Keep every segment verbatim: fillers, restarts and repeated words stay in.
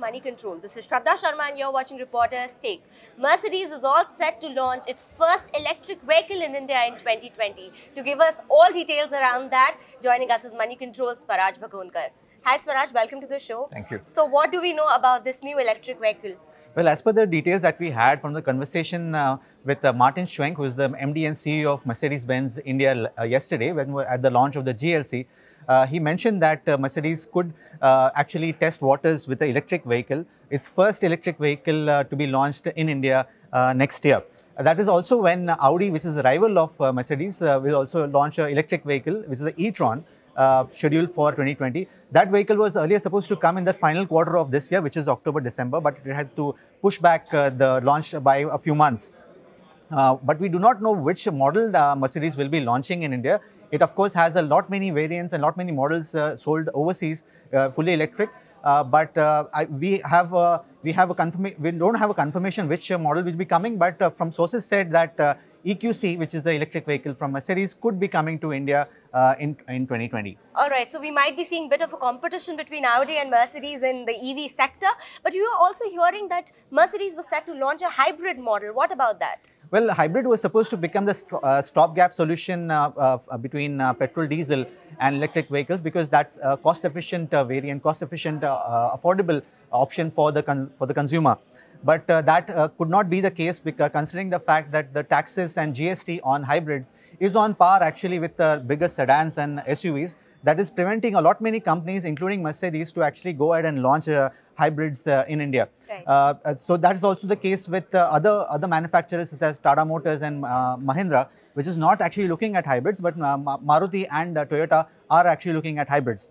Moneycontrol. This is Shraddha Sharma and you're watching Reporter's Take. Mercedes is all set to launch its first electric vehicle in India in twenty twenty. To give us all details around that, joining us is Moneycontrol's Swaraj Baggonkar. Hi Swaraj, welcome to the show. Thank you. So what do we know about this new electric vehicle? Well, as per the details that we had from the conversation uh, with uh, Martin Schwenk, who is the M D and C E O of Mercedes-Benz India uh, yesterday, when we were at the launch of the G L C, uh, he mentioned that uh, Mercedes could uh, actually test waters with the electric vehicle. Its first electric vehicle uh, to be launched in India uh, next year. Uh, that is also when Audi, which is the rival of uh, Mercedes, uh, will also launch an electric vehicle, which is the e-tron. Uh, scheduled for twenty twenty. That vehicle was earlier supposed to come in the final quarter of this year, which is October, December, but it had to push back uh, the launch by a few months. Uh, but we do not know which model the Mercedes will be launching in India. It of course has a lot many variants and lot many models uh, sold overseas, uh, fully electric. Uh, but uh, I, we have uh, we have a confirmation. We don't have a confirmation which uh, model will be coming. But uh, from sources said that uh, E Q C, which is the electric vehicle from Mercedes, could be coming to India uh, in in twenty twenty. All right, so we might be seeing a bit of a competition between Audi and Mercedes in the E V sector. But you are also hearing that Mercedes was set to launch a hybrid model. What about that? Well, hybrid was supposed to become the st uh, stopgap solution uh, uh, between uh, petrol, diesel and electric vehicles, because that's a cost-efficient uh, variant, cost-efficient, uh, uh, affordable option for the con for the consumer. But uh, that uh, could not be the case, because considering the fact that the taxes and G S T on hybrids is on par actually with the bigger sedans and S U Vs. That is preventing a lot many companies, including Mercedes, to actually go ahead and launch uh, hybrids uh, in India. Right. Uh, so that is also the case with uh, other other manufacturers such as Tata Motors and uh, Mahindra, which is not actually looking at hybrids, but uh, Maruti and uh, Toyota are actually looking at hybrids.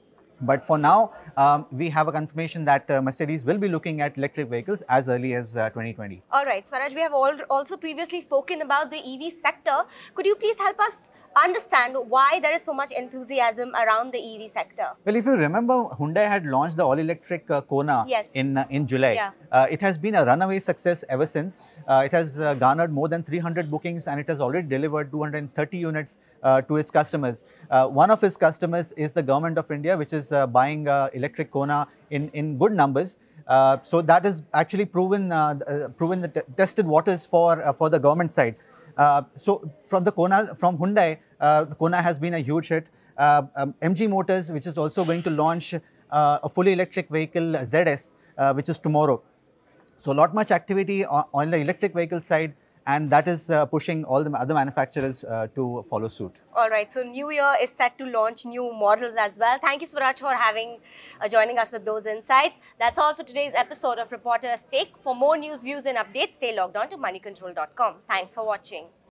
But for now, um, we have a confirmation that uh, Mercedes will be looking at electric vehicles as early as uh, twenty twenty. All right, Swaraj, we have all also previously spoken about the E V sector. Could you please help us understand why there is so much enthusiasm around the E V sector? Well, if you remember, Hyundai had launched the all-electric uh, Kona yes. in uh, in July. Yeah. Uh, it has been a runaway success ever since. Uh, it has uh, garnered more than three hundred bookings, and it has already delivered two hundred thirty units uh, to its customers. Uh, one of its customers is the government of India, which is uh, buying uh, electric Kona in in good numbers. Uh, so that is actually proven uh, uh, proven the tested waters for uh, for the government side. Uh, so from the Kona, from Hyundai, uh, the Kona has been a huge hit. Uh, um, M G Motors, which is also going to launch uh, a fully electric vehicle, Z S, uh, which is tomorrow. So lot much activity on, on the electric vehicle side, and that is uh, pushing all the other manufacturers uh, to follow suit. All right, so New Year is set to launch new models as well. Thank you, Swaraj, for having uh, joining us with those insights. That's all for today's episode of Reporter's Take. For more news, views and updates, stay logged on to money control dot com. Thanks for watching.